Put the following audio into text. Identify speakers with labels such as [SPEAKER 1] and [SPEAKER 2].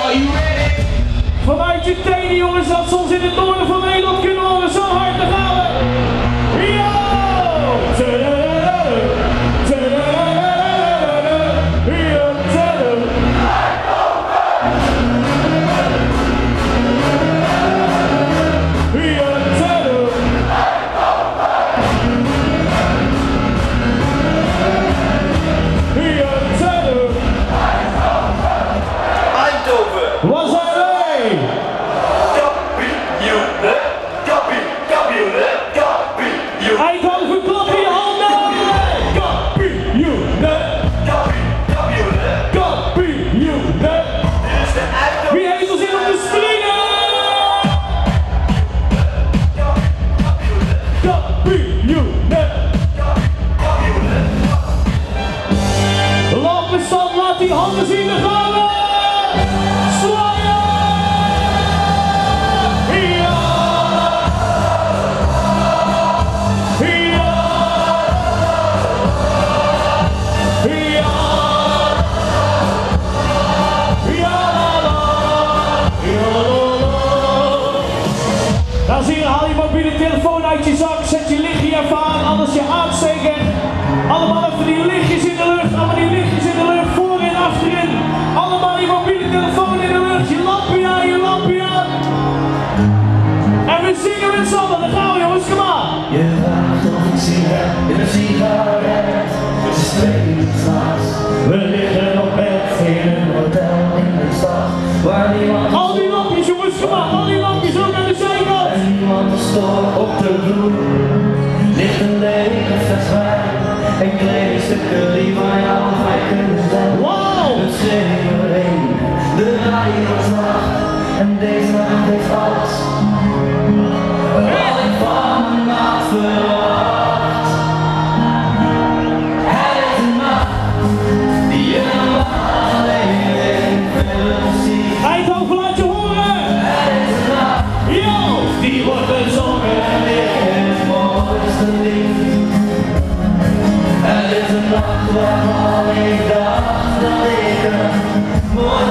[SPEAKER 1] Are you ready?
[SPEAKER 2] Vanuit je tenen, jongens, dat soms in het noorden van Nederland kunnen horen. Zo hard, daar gaan we. Yo!
[SPEAKER 1] Eindhoven!
[SPEAKER 2] Eindhoven, klap je handen! Kampioenen! Wie heeft er zin om te springen? Kampioenen! Lampenstand, laat die handen zien, daar gaan we! Zwaaien! Dan zie je, haal je mobiele telefoon uit je zak, zet je lichtje even aan, anders je aansteker. Allemaal even die lichtjes in de lucht, allemaal die lichtjes in de lucht, voor en achterin. Allemaal die mobiele telefoon in de lucht, je lampje aan, je lampje aan. En we zingen met z'n allen, dan gaan we jongens, kom aan.
[SPEAKER 3] Je vraagt of ik sigaret in een sigaret, het is 2 uur 's nachts. We liggen op bed in een hotel in de stad, waar niemand...
[SPEAKER 2] Al die lampjes jongens, kom aan, al die lampjes ook aan de zijkant.
[SPEAKER 3] En niemand stoort op de vloer, ligt een lege fles wijn en kledingstukken die van jou vrij kunnen zijn.
[SPEAKER 2] Wow!
[SPEAKER 3] Het schreeuwen heen, de radio is nacht en deze nacht heeft alles. Wat ik van een nacht verwacht. Het is een nacht die je normaal alleen in film ziet.
[SPEAKER 2] Eindhoven, laat je horen!
[SPEAKER 3] Het is een nacht
[SPEAKER 2] Yo!
[SPEAKER 3] die wordt bezongen en ik het mooiste lied. Het is een nacht waarvan ik dacht dat ik het mooiste